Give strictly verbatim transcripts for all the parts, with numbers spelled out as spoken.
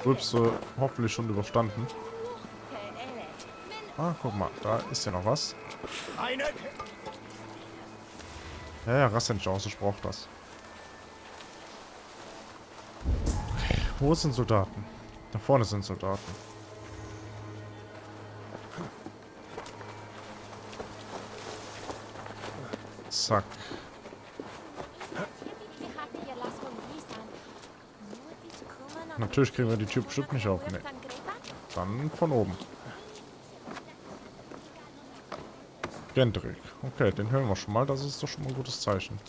Rülpse hoffentlich schon überstanden. Ah, guck mal, da ist ja noch was. Ja, ja, raste nicht aus, ich brauche das. Wo sind Soldaten? Da vorne sind Soldaten. Zack. Natürlich kriegen wir die Tür bestimmt nicht auf. Nee. Dann von oben. Gendrik. Okay, den hören wir schon mal. Das ist doch schon mal ein gutes Zeichen.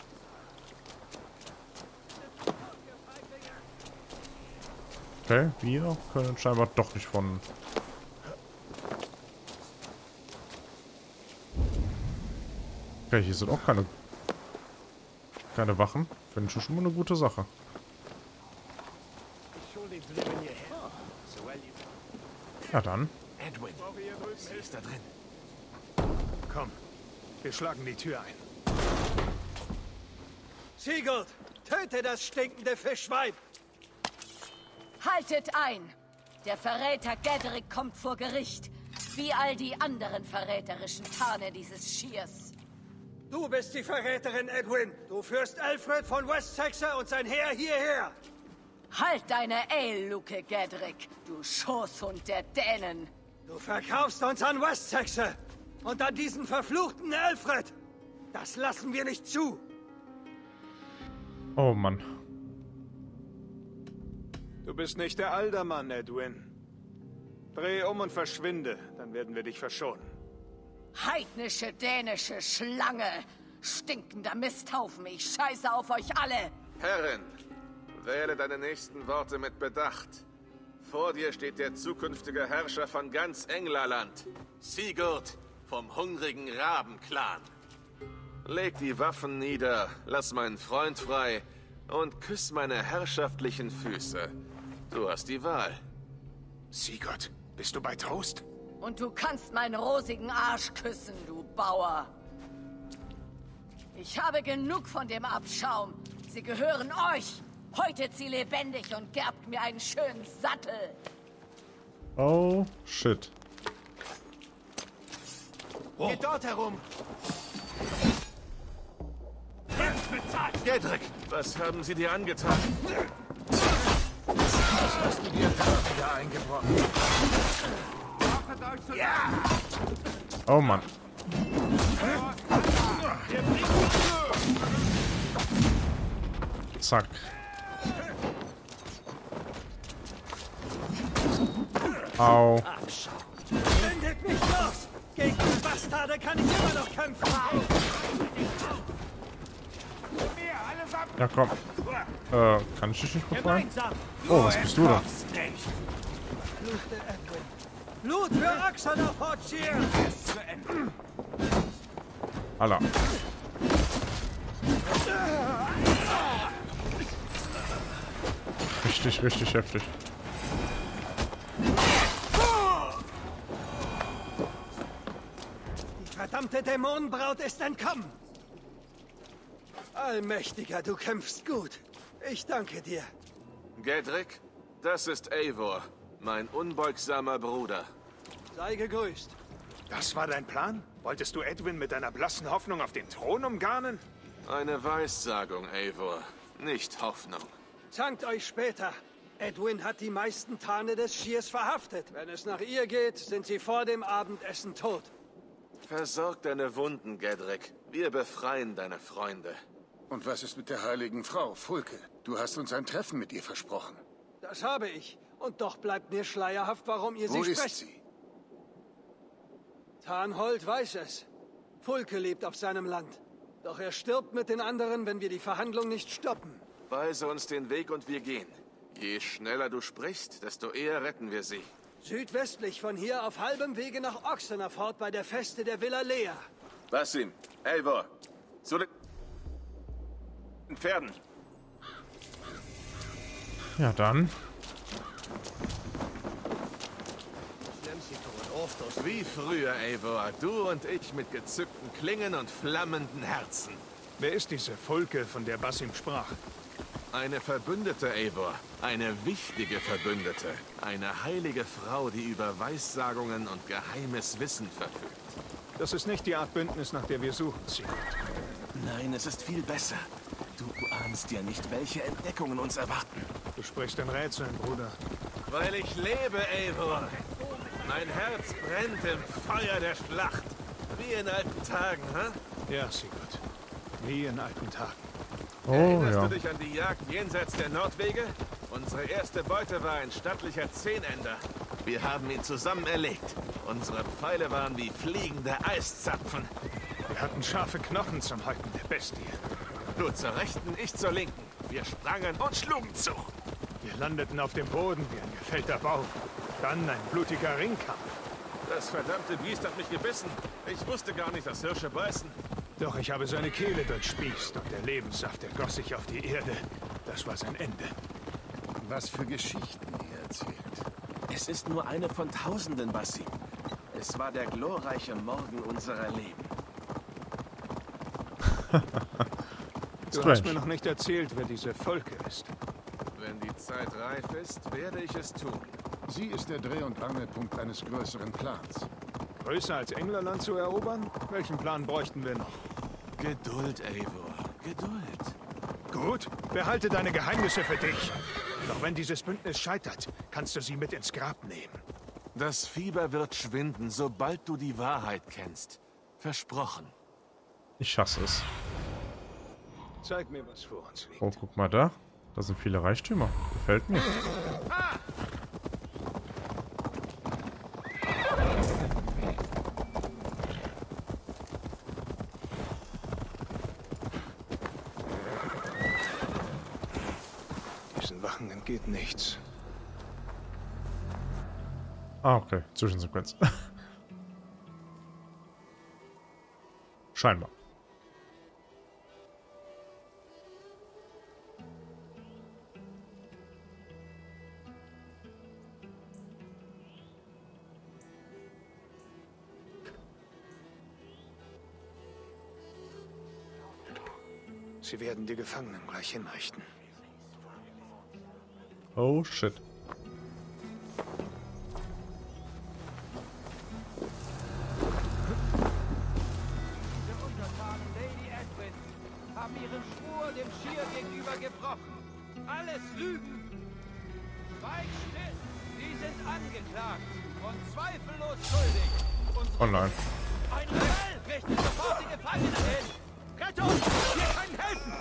Okay, wir können scheinbar doch nicht von... Okay, hier sind auch keine... keine Wachen. Finde ich schon mal eine gute Sache. Ja dann. Edwin, sie ist da drin. Komm, wir schlagen die Tür ein. Sigurd, töte das stinkende Fischweib! Haltet ein! Der Verräter Gedrick kommt vor Gericht, wie all die anderen verräterischen Tarne dieses Schiers. Du bist die Verräterin, Edwin. Du führst Alfred von Wessex und sein Heer hierher. Halt deine Ale-Luke, Gedrick, du Schoßhund der Dänen. Du verkaufst uns an Wessex und an diesen verfluchten Alfred. Das lassen wir nicht zu. Oh Mann. Du bist nicht der Aldermann, Edwin. Dreh um und verschwinde, dann werden wir dich verschonen. Heidnische dänische Schlange! Stinkender Misthaufen, ich scheiße auf euch alle! Herrin, wähle deine nächsten Worte mit Bedacht. Vor dir steht der zukünftige Herrscher von ganz Englerland, Sigurd vom hungrigen Rabenclan. Leg die Waffen nieder, lass meinen Freund frei und küss meine herrschaftlichen Füße. Du hast die Wahl. Sigurd, bist du bei Trost? Und du kannst meinen rosigen Arsch küssen, du Bauer. Ich habe genug von dem Abschaum. Sie gehören euch. Häutet sie lebendig und gerbt mir einen schönen Sattel. Oh, shit. Oh. Geht dort herum. Gedrick, was haben sie dir angetan? Was hast du dir da wieder eingebrochen? Ja! Oh Mann. Zack. Au. Wendet mich los! Gegen die Bastarde kann ich immer noch kämpfen! Ja, komm. Äh, kann ich dich nicht befreien? Oh, was bist du da? Blut der Edwin. Blut für Axanafort hier! Alla. Richtig, richtig heftig. Die verdammte Dämonenbraut ist entkommen! Allmächtiger, du kämpfst gut. Ich danke dir. Gedrick, das ist Eivor, mein unbeugsamer Bruder. Sei gegrüßt. Das war dein Plan? Wolltest du Edwin mit deiner blassen Hoffnung auf den Thron umgarnen? Eine Weissagung, Eivor, nicht Hoffnung. Zankt euch später. Edwin hat die meisten Tarne des Schiers verhaftet. Wenn es nach ihr geht, sind sie vor dem Abendessen tot. Versorg deine Wunden, Gedrick. Wir befreien deine Freunde. Und was ist mit der heiligen Frau, Fulke? Du hast uns ein Treffen mit ihr versprochen. Das habe ich. Und doch bleibt mir schleierhaft, warum ihr Wo sie ist sprecht. sie? Tarnhold weiß es. Fulke lebt auf seinem Land. Doch er stirbt mit den anderen, wenn wir die Verhandlung nicht stoppen. Weise uns den Weg und wir gehen. Je schneller du sprichst, desto eher retten wir sie. Südwestlich von hier auf halbem Wege nach Oxenafort bei der Feste der Villa Lea. Basim, Eivor, zu den Pferden. Ja, dann. Wie früher, Eivor. Du und ich mit gezückten Klingen und flammenden Herzen. Wer ist diese Fulke, von der Basim sprach? Eine Verbündete, Eivor. Eine wichtige Verbündete. Eine heilige Frau, die über Weissagungen und geheimes Wissen verfügt. Das ist nicht die Art Bündnis, nach der wir suchen, Sigurd. Nein, es ist viel besser. Du ahnst ja nicht, welche Entdeckungen uns erwarten. Du sprichst in Rätseln, Bruder. Weil ich lebe, Eivor. Mein Herz brennt im Feuer der Schlacht. Wie in alten Tagen, hä? Ja, Sigurd. Wie in alten Tagen. Oh, Erinnerst ja. du dich an die Jagd jenseits der Nordwege? Unsere erste Beute war ein stattlicher Zehnender. Wir haben ihn zusammen erlegt. Unsere Pfeile waren wie fliegende Eiszapfen. Wir hatten scharfe Knochen zum Häuten der Bestie. Du zur Rechten, ich zur Linken. Wir sprangen und schlugen zu. Wir landeten auf dem Boden wie ein gefällter Baum. Dann ein blutiger Ringkampf. Das verdammte Biest hat mich gebissen. Ich wusste gar nicht, dass Hirsche beißen. Doch ich habe seine Kehle durchspießt und der Lebenssaft ergoss sich auf die Erde. Das war sein Ende. Was für Geschichten ihr erzählt. Es ist nur eine von Tausenden, Basim. Es war der glorreiche Morgen unserer Leben. Du hast mir noch nicht erzählt, wer diese Volke ist. Wenn die Zeit reif ist, werde ich es tun. Sie ist der Dreh- und Angelpunkt eines größeren Plans. Größer als Englerland zu erobern? Welchen Plan bräuchten wir noch? Geduld, Eivor. Geduld. Gut, behalte deine Geheimnisse für dich. Doch wenn dieses Bündnis scheitert, kannst du sie mit ins Grab nehmen. Das Fieber wird schwinden, sobald du die Wahrheit kennst. Versprochen. Ich hasse es. Zeig mir, was vor uns liegt. Oh, guck mal da. Da sind viele Reichtümer. Gefällt mir. Diesen Wachen entgeht nichts. Ah, okay. Zwischensequenz. Scheinbar. Sie werden die Gefangenen gleich hinrichten. Oh, shit. Diese Untertanen Lady Edwin haben ihren Schwur dem Schier gegenüber gebrochen. Alles Lügen! Schweig still! Sie sind angeklagt und zweifellos schuldig. Unsere Oh nein. Ein Rebell richtet sofort die Gefangenen hin! Rettung! Wir können helfen!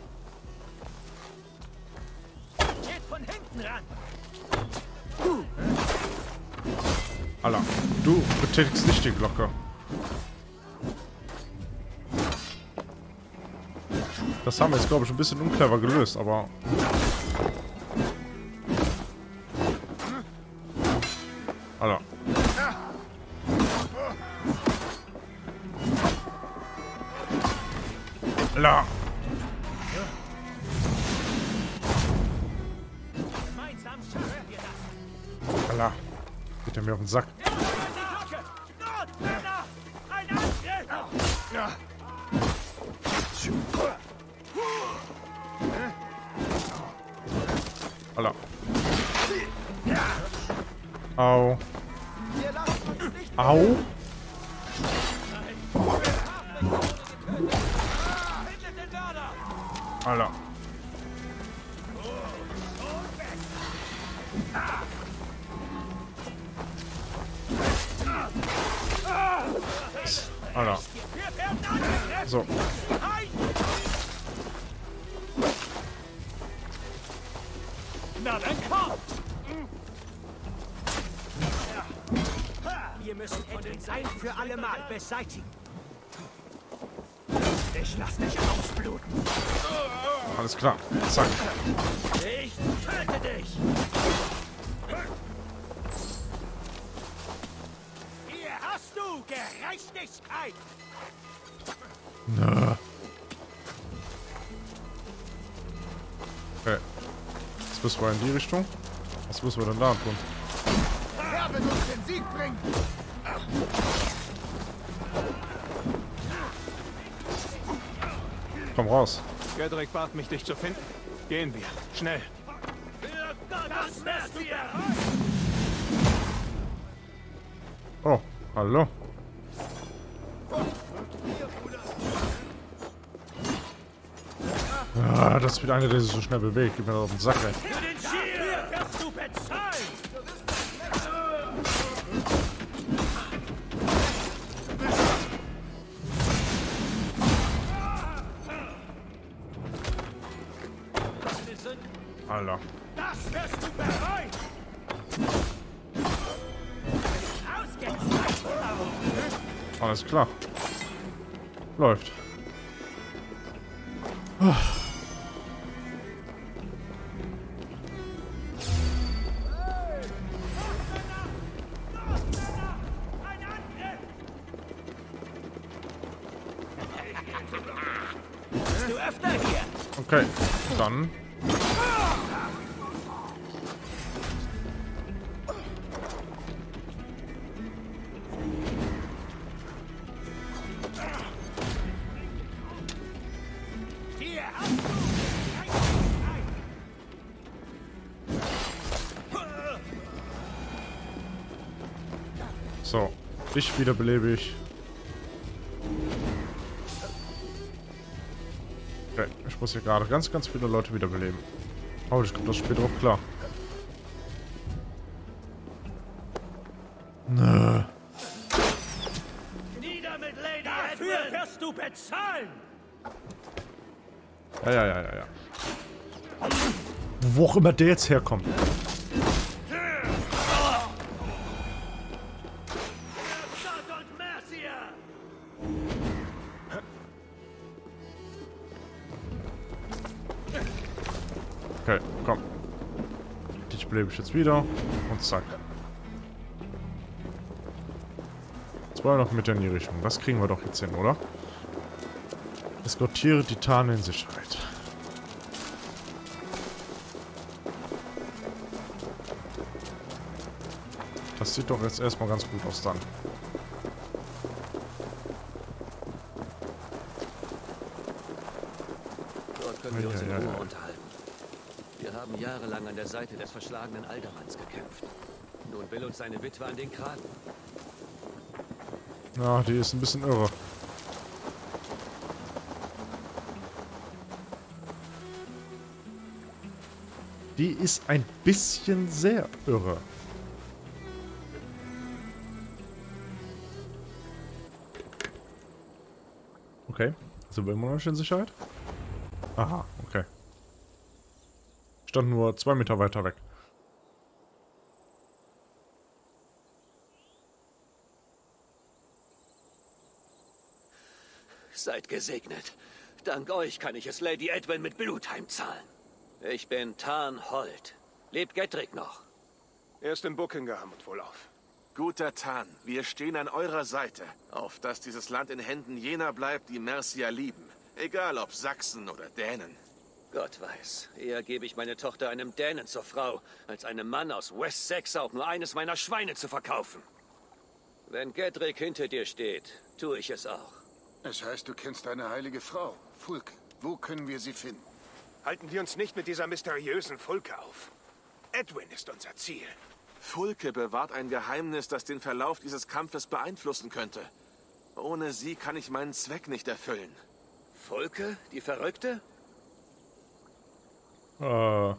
Geht von hinten ran! Alter, du betätigst nicht die Glocke. Das haben wir jetzt, glaube ich, ein bisschen unclever gelöst, aber... Alter. Alter. Gemeinsam schaffen wir das! Alter. Geht er mir auf den Sack. Die Glocke! Nordmänner! Ein Angriff! Alter. Au. Wir lassen uns nicht Au. Findet den Mörder! Alter. Alter. Wir werden angegriffen! So. Nein! Na dann kommt! Wir müssen Edwin ein für alle Mal beseitigen. Ich lass dich ausbluten. Alles klar. Zack. Ich töte dich! Hier hast du Gerechtigkeit! Na. Okay. Jetzt müssen wir in die Richtung. Was müssen wir denn da tun? Er wird uns den Sieg bringen! Komm raus. Gedrick bat mich, dich zu finden. Gehen wir. Schnell. Oh, hallo. Ah, das ist wieder einer, der sich so schnell bewegt. Gib mir das auf den Sack, ey. Für den Schier wirst du bezahlen! Alter. Das wirst du bereit! Alles klar. Läuft. Ah. Du öfter hier! Okay, dann. So, ich wiederbelebe ich. Okay, ich muss hier gerade ganz, ganz viele Leute wiederbeleben. Oh, ich glaube, das ist später auch klar. Nö. Nieder mit Lady Dafür Edwin. Wirst du bezahlen! Ja, ja, ja, ja, ja. Wo auch immer der jetzt herkommt. Okay, komm. Dich belebe ich jetzt wieder. Und zack. Jetzt wollen wir noch mit in die Richtung. Das kriegen wir doch jetzt hin, oder? Eskortiere Titanen in Sicherheit. Das sieht doch jetzt erstmal ganz gut aus dann. Dort können wir uns in Ja, ja, Ruhe ja. unterhalten. Wir haben jahrelang an der Seite des verschlagenen Aldermanns gekämpft. Nun will uns seine Witwe an den Kragen. Ja, die ist ein bisschen irre. Die ist ein bisschen sehr irre. Okay, sind wir immer noch nicht in Sicherheit? Aha, okay. Stand nur zwei Meter weiter weg. Seid gesegnet. Dank euch kann ich es Lady Edwin mit Blut heimzahlen. Ich bin Tarn Holt. Lebt Gedrick noch? Er ist in Buckingham und wohlauf. Guter Tarn, wir stehen an eurer Seite, auf dass dieses Land in Händen jener bleibt, die Mercia lieben. Egal ob Sachsen oder Dänen. Gott weiß, eher gebe ich meine Tochter einem Dänen zur Frau, als einem Mann aus Wessex auch nur eines meiner Schweine zu verkaufen. Wenn Gedrick hinter dir steht, tue ich es auch. Es heißt, du kennst deine heilige Frau, Fulke. Wo können wir sie finden? Halten wir uns nicht mit dieser mysteriösen Fulke auf. Edwin ist unser Ziel. Fulke bewahrt ein Geheimnis, das den Verlauf dieses Kampfes beeinflussen könnte. Ohne sie kann ich meinen Zweck nicht erfüllen. Fulke, die Verrückte? Äh.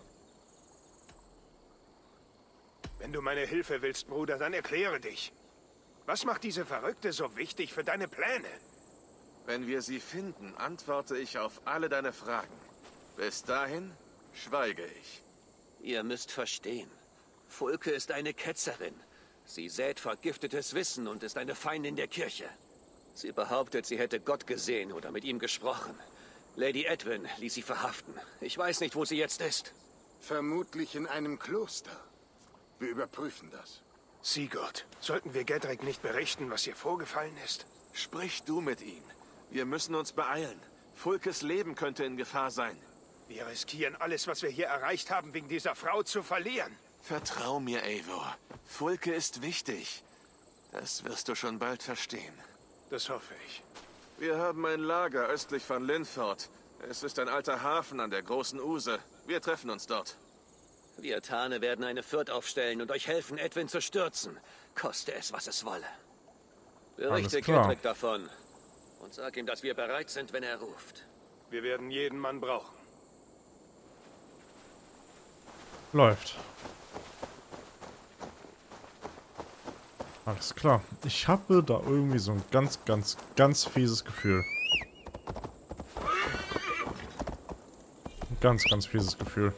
Wenn du meine Hilfe willst, Bruder, dann erkläre dich. Was macht diese Verrückte so wichtig für deine Pläne? Wenn wir sie finden, antworte ich auf alle deine Fragen. Bis dahin schweige ich. Ihr müsst verstehen. Fulke ist eine Ketzerin. Sie sät vergiftetes Wissen und ist eine Feindin der Kirche. Sie behauptet, sie hätte Gott gesehen oder mit ihm gesprochen. Lady Edwin ließ sie verhaften. Ich weiß nicht, wo sie jetzt ist. Vermutlich in einem Kloster. Wir überprüfen das. Sigurd, sollten wir Gedrick nicht berichten, was hier vorgefallen ist? Sprich du mit ihm. Wir müssen uns beeilen. Fulkes Leben könnte in Gefahr sein. Wir riskieren alles, was wir hier erreicht haben, wegen dieser Frau zu verlieren. Vertrau mir, Eivor. Fulke ist wichtig. Das wirst du schon bald verstehen. Das hoffe ich. Wir haben ein Lager östlich von Linford. Es ist ein alter Hafen an der großen Use. Wir treffen uns dort. Wir Tane werden eine Fürth aufstellen und euch helfen, Edwin zu stürzen. Koste es, was es wolle. Berichte Gedrick davon. Und sag ihm, dass wir bereit sind, wenn er ruft. Wir werden jeden Mann brauchen. Läuft. Alles klar. Ich habe da irgendwie so ein ganz, ganz, ganz fieses Gefühl. Ein ganz, ganz fieses Gefühl.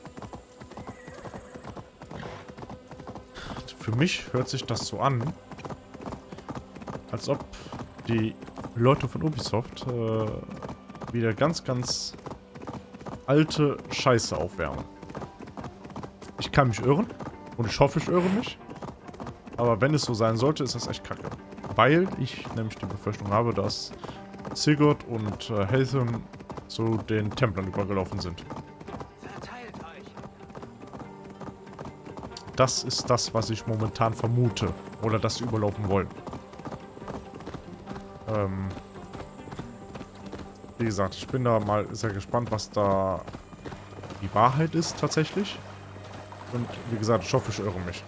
Für mich hört sich das so an, als ob die Leute von Ubisoft äh, wieder ganz, ganz alte Scheiße aufwärmen. Ich kann mich irren und ich hoffe, ich irre mich. Aber wenn es so sein sollte, ist das echt kacke. Weil ich nämlich die Befürchtung habe, dass Sigurd und äh, Heltham so den Templern übergelaufen sind. Das ist das, was ich momentan vermute. Oder dass sie überlaufen wollen. Ähm, wie gesagt, ich bin da mal sehr gespannt, was da die Wahrheit ist tatsächlich. Und wie gesagt, ich hoffe, ich irre mich.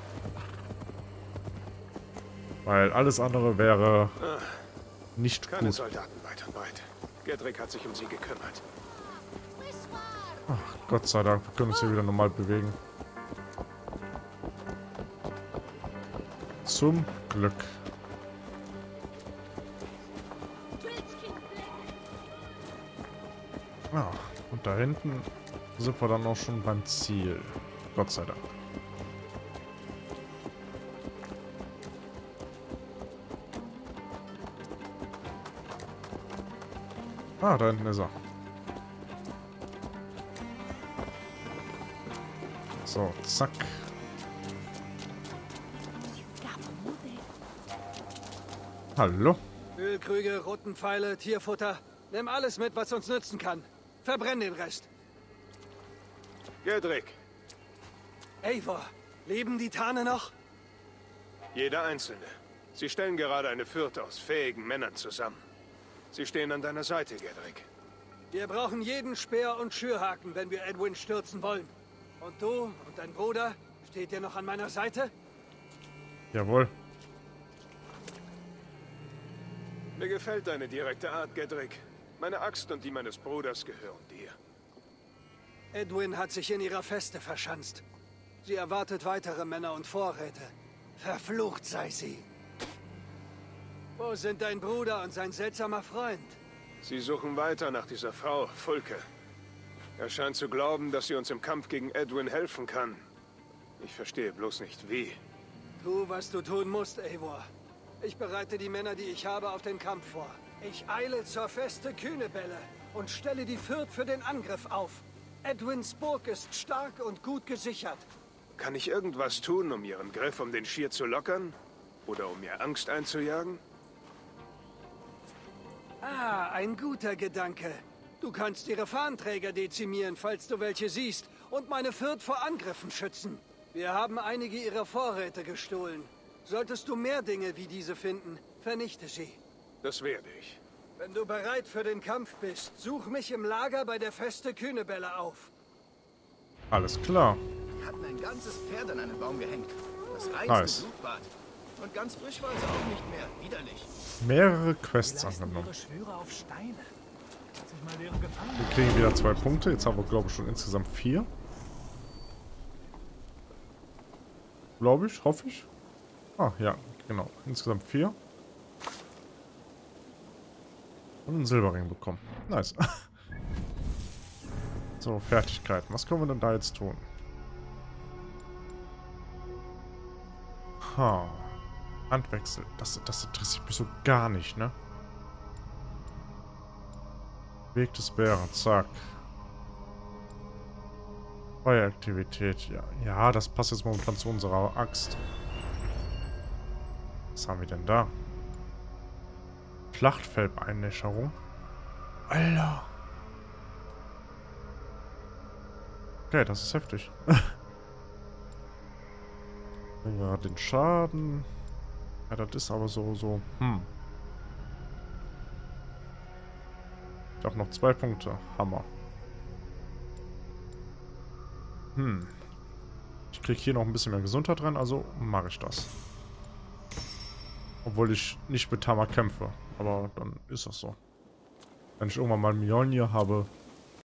Weil alles andere wäre nicht Keine gut. Soldaten weit und breit. Gedrick hat sich um sie gekümmert. Ach, Gott sei Dank, wir können uns hier wieder normal bewegen. Zum Glück. Ja, und da hinten sind wir dann auch schon beim Ziel. Gott sei Dank. Ah, da hinten ist er. So, zack. Hallo? Ölkrüge, roten Pfeile, Tierfutter. Nimm alles mit, was uns nützen kann. Verbrenn den Rest. Gedrick, Eivor, leben die Tane noch? jeder Einzelne. Sie stellen gerade eine Fürth aus fähigen Männern zusammen. Sie stehen an deiner Seite, Gedrick. Wir brauchen jeden Speer und Schürhaken, wenn wir Edwin stürzen wollen. Und du und dein Bruder, steht ihr noch an meiner Seite? Jawohl. Mir gefällt deine direkte Art, Gedrick. Meine Axt und die meines Bruders gehören dir. Edwin hat sich in ihrer Feste verschanzt. Sie erwartet weitere Männer und Vorräte. Verflucht sei sie. Wo sind dein Bruder und sein seltsamer Freund? Sie suchen weiter nach dieser Frau, Fulke. Er scheint zu glauben, dass sie uns im Kampf gegen Edwin helfen kann. Ich verstehe bloß nicht, wie. Tu, was du tun musst, Eivor. Ich bereite die Männer, die ich habe, auf den Kampf vor. Ich eile zur Feste Kühnebälle und stelle die Fürth für den Angriff auf. Edwins Burg ist stark und gut gesichert. Kann ich irgendwas tun, um ihren Griff um den Schier zu lockern? Oder um ihr Angst einzujagen? Ah, ein guter Gedanke. Du kannst ihre Fahnenträger dezimieren, falls du welche siehst, und meine Fürth vor Angriffen schützen. Wir haben einige ihrer Vorräte gestohlen. Solltest du mehr Dinge wie diese finden, vernichte sie. Das werde ich. Wenn du bereit für den Kampf bist, such mich im Lager bei der Feste Kühnebälle auf. Alles klar. Die hatten ein ganzes Pferd an einen Baum gehängt. Das reinste Nice. Blutbad. Und ganz frisch war es auch nicht mehr. Widerlich. Mehrere Quests angenommen. Wir kriegen wieder zwei Punkte. Jetzt haben wir, glaube ich, schon insgesamt vier. Glaube ich, hoffe ich. Ah, ja, genau. Insgesamt vier. Und einen Silberring bekommen. Nice. So, Fertigkeiten. Was können wir denn da jetzt tun? Ha. Handwechsel. Das, das interessiert mich so gar nicht, ne? Weg des Bären. Zack. Feueraktivität. Ja, ja, das passt jetzt momentan zu unserer Axt. Was haben wir denn da? Schlachtfeldeinäscherung. Alter. Okay, das ist heftig. Ja, den Schaden. Ja, das ist aber so, so, hm. Ich habe noch zwei Punkte. Hammer. Hm. Ich kriege hier noch ein bisschen mehr Gesundheit rein, also mache ich das. Obwohl ich nicht mit Tama kämpfe. Aber dann ist das so. Wenn ich irgendwann mal Mjolnir habe,